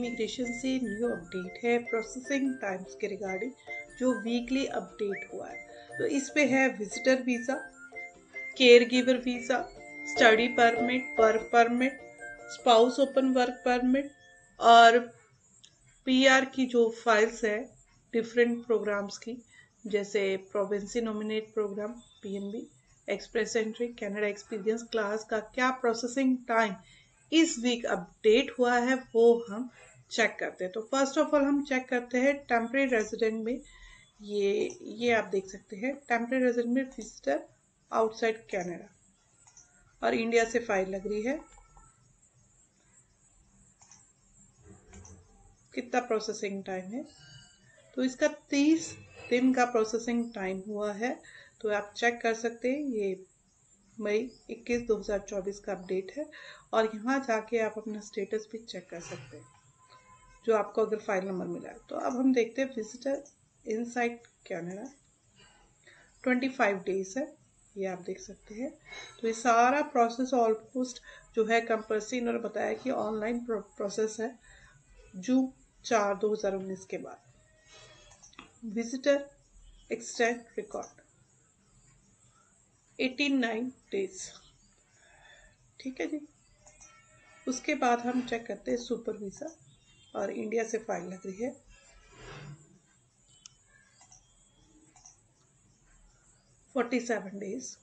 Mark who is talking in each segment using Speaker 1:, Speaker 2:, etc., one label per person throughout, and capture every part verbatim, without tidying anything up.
Speaker 1: Immigration से new update है processing times के रिगार्डिंग, जो वीकली अपडेट हुआ है। तो इस पे है visitor visa, care giver visa, study permit, work permit, spouse open work permit और पीआर की जो फाइल्स है डिफरेंट प्रोग्राम्स की, जैसे provincial nominate program PNB, express entry, Canada experience class का क्या प्रोसेसिंग टाइम इस वीक अपडेट हुआ है वो हम चेक करते हैं। तो फर्स्ट ऑफ ऑल हम चेक करते हैं टेम्परेरी रेजिडेंट में, ये ये आप देख सकते हैं टेम्परेरी रेजिडेंट में विजिटर आउटसाइड कनाडा और इंडिया से फाइल लग रही है, कितना प्रोसेसिंग टाइम है। तो इसका तीस दिन का प्रोसेसिंग टाइम हुआ है। तो आप चेक कर सकते हैं, ये मई इक्कीस दो हज़ार चौबीस का अपडेट है और यहाँ जाके आप अपना स्टेटस भी चेक कर सकते हैं जो आपको अगर फाइल नंबर मिला है। तो अब हम देखते हैं विजिटर इनसाइड कनाडा पच्चीस डेज है, ये आप देख सकते हैं। तो ये सारा प्रोसेस ऑलमोस्ट जो है कंपल्सरी इन्होंने बताया कि ऑनलाइन प्रोसेस है जून चार दो हज़ार उन्नीस के बाद। विजिटर एक्सटेंड रिकॉर्ड नवासी डेज, ठीक है जी। उसके बाद हम चेक करते हैं सुपर वीज़ा और इंडिया से फाइल लग रही है, सैंतालीस डेज।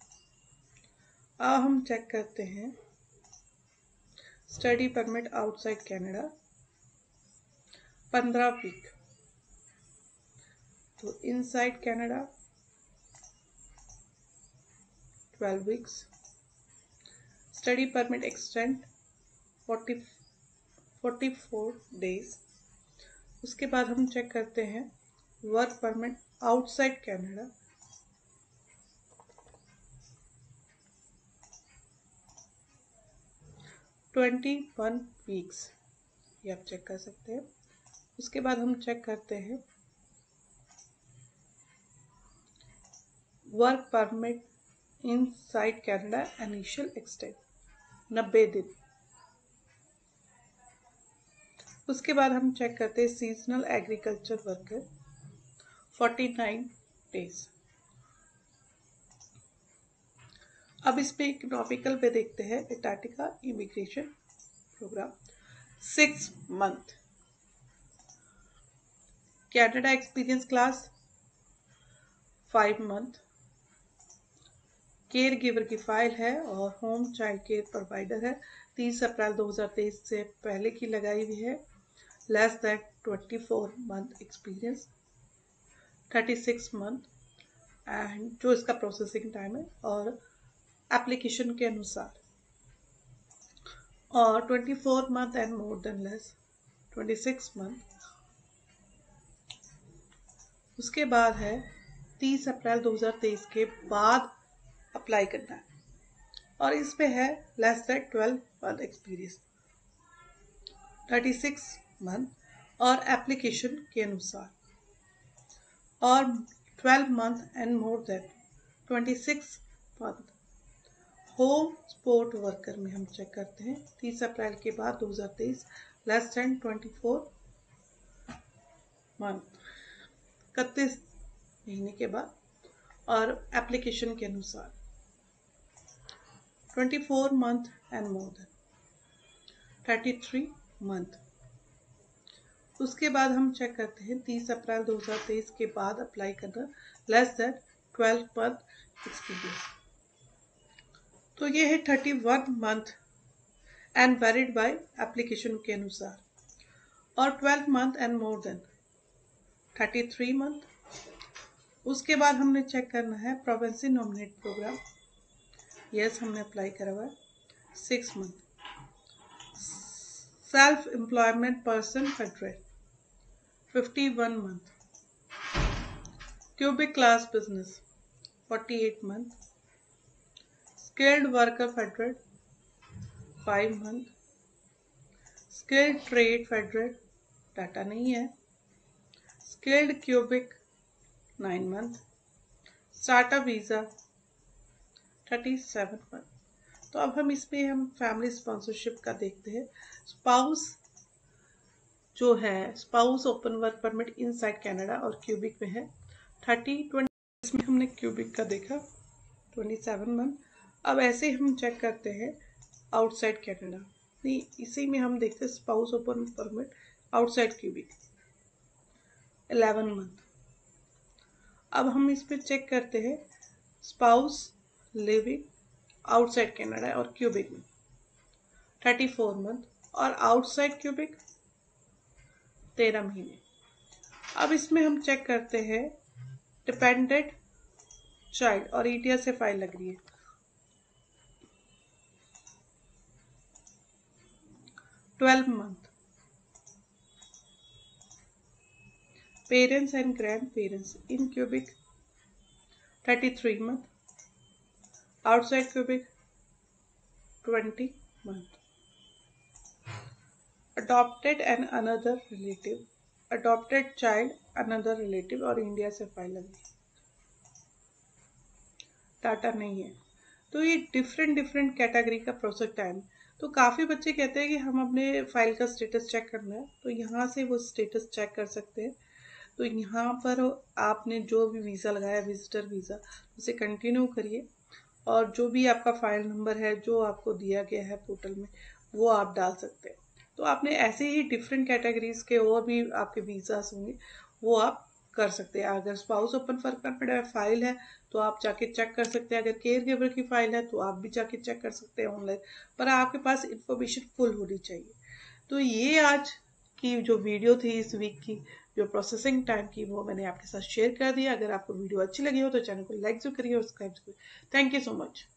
Speaker 1: अब हम चेक करते हैं स्टडी परमिट आउटसाइड कनाडा पंद्रह वीक। तो inside Canada twelve weeks, study permit extend forty forty four days. उसके बाद हम चेक करते हैं वर्क परमिट आउटसाइड कनाडा इक्कीस वीक्स, ये आप चेक कर सकते हैं। उसके बाद हम चेक करते हैं work permit inside Canada initial extend नब्बे दिन। उसके बाद हम चेक करते हैं सीजनल एग्रीकल्चर वर्कर उनचास डेज। अब इस पे इकोनॉमिकल पे देखते हैं Antarctica immigration program six month, Canada experience class five month, caregiver की फाइल है और होम चाइल्ड केयर प्रोवाइडर है, तीस अप्रैल दो हज़ार तेईस से पहले की लगाई हुई है, less than twenty four month experience, thirty six month and जो इसका प्रोसेसिंग टाइम है और एप्लीकेशन के अनुसार, और twenty four month and more than less twenty six month. उसके बाद है तीस अप्रैल दो हज़ार तेईस के बाद अप्लाई करना है और इस पे है less than twelve month experience, thirty six month और एप्लीकेशन के अनुसार, और twelve month and more than twenty six month. Home support worker में हम चेक करते हैं तीस अप्रैल के बाद दो हज़ार तेईस less than twenty four month, इकतीस महीने के बाद, और एप्लीकेशन के अनुसार twenty four month and more than thirty three month. उसके बाद हम चेक करते हैं तीस अप्रैल दो हज़ार तेईस के बाद अप्लाई करना, less than twelve month experience. तो ये है thirty one month and valid by application के अनुसार, और twelve month and more than thirty three month. उसके बाद हमने चेक करना है प्रोविंसी नॉमिनेट प्रोग्राम, यस हमने अप्लाई करा हुआ है, six month, self employment person federal fifty one month, Quebec class business forty eight month, skilled worker federal five month, skilled trade federal data नहीं है, skilled Quebec nine month, startup visa thirty seven month. तो अब हम इसमें हम family sponsorship का देखते हैं। स्पाउस जो है spouse open work permit inside Canada और क्यूबिक में है थर्टी ट्वेंटी, इसमें हमने क्यूबिक का देखा ट्वेंटी सेवन मंथ। अब ऐसे हम चेक करते हैं आउटसाइड कनाडा, इसी में हम देखते हैं spouse open permit outside Quebec eleven month. अब हम इस पे चेक करते हैं स्पाउस लिविंग आउटसाइड कनाडा और क्यूबिक में थर्टी फोर मंथ और आउटसाइड क्यूबिक तेरह महीने। अब इसमें हम चेक करते हैं डिपेंडेंट चाइल्ड और ईटीएस से फाइल लग रही है twelve month. Parents and grandparents in Quebec thirty three month outside Quebec twenty month. adopted and another relative, adopted child another relative और इंडिया से फाइल लगी, डाटा नहीं है। तो ये डिफरेंट डिफरेंट कैटेगरी का प्रोसेस टाइम। तो काफ़ी बच्चे कहते हैं कि हम अपने फाइल का स्टेटस चेक करना है, तो यहाँ से वो स्टेटस चेक कर सकते हैं। तो यहाँ पर आपने जो भी वीज़ा लगाया विजिटर वीज़ा उसे कंटिन्यू करिए और जो भी आपका फाइल नंबर है जो आपको दिया गया है पोर्टल में वो आप डाल सकते हैं। तो आपने ऐसे ही डिफरेंट कैटेगरीज के और भी आपके वीज़ास होंगे वो आप कर सकते हैं। अगर spouse open work permit file है तो आप जाके चेक कर सकते हैं, अगर केयर गिवर की फाइल है तो आप भी जाके चेक कर सकते हैं ऑनलाइन, पर आपके पास इंफॉर्मेशन फुल होनी चाहिए। तो ये आज की जो वीडियो थी इस वीक की जो प्रोसेसिंग टाइम की वो मैंने आपके साथ शेयर कर दिया। अगर आपको वीडियो अच्छी लगी हो तो चैनल को लाइक जरूर करिए और सब्सक्राइब जरूर। Thank you so much.